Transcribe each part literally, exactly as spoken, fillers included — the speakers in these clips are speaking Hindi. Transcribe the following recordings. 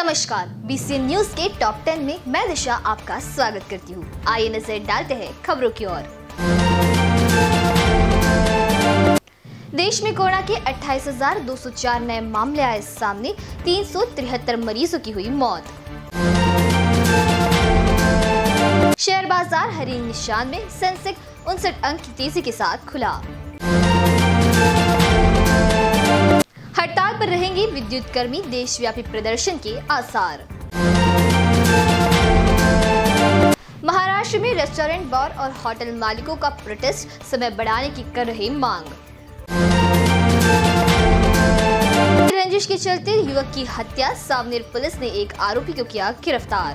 नमस्कार, बीसीएन न्यूज के टॉप टेन में मैं दिशा आपका स्वागत करती हूँ। आइए नजर डालते हैं खबरों की ओर। देश में कोरोना के अट्ठाईस हजार दो सौ चार नए मामले आए सामने, तीन सौ तिहत्तर मरीजों की हुई मौत। शेयर बाजार हरे निशान में, सेंसेक्स उनसठ अंक की तेजी के साथ खुला। हड़ताल पर रहेंगे विद्युत कर्मी, देशव्यापी प्रदर्शन के आसार। महाराष्ट्र में रेस्टोरेंट, बार और होटल मालिकों का प्रोटेस्ट, समय बढ़ाने की कर रहे मांग। रंजिश के चलते युवक की हत्या, सावनेर पुलिस ने एक आरोपी को किया गिरफ्तार।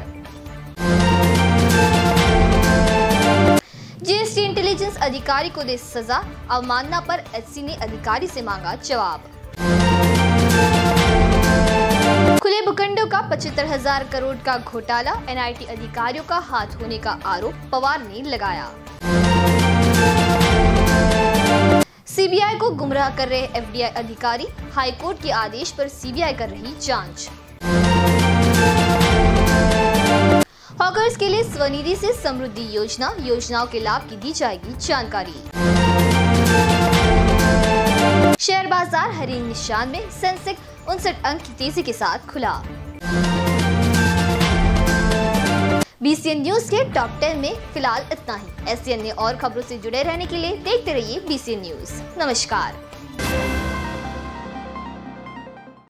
जीएसटी इंटेलिजेंस अधिकारी को दे सजा, अवमानना पर एचसी ने अधिकारी से मांगा जवाब। खुले भूखंडों का पचहत्तर हजार करोड़ का घोटाला, एनआईटी अधिकारियों का हाथ होने का आरोप पवार ने लगाया। सीबीआई को गुमराह कर रहे एफडीआई अधिकारी, हाईकोर्ट के आदेश पर सीबीआई कर रही जांच। हॉकर्स के लिए स्वनिधि से समृद्धि योजना, योजनाओं के लाभ की दी जाएगी जानकारी। शेयर बाजार हरे निशान में, सेंसेक्स उनसठ अंक की तेजी के साथ खुला। बीसीएन न्यूज के टॉप टेन में फिलहाल इतना ही। ऐसी अन्य और खबरों से जुड़े रहने के लिए देखते रहिए बीसीएन न्यूज। नमस्कार।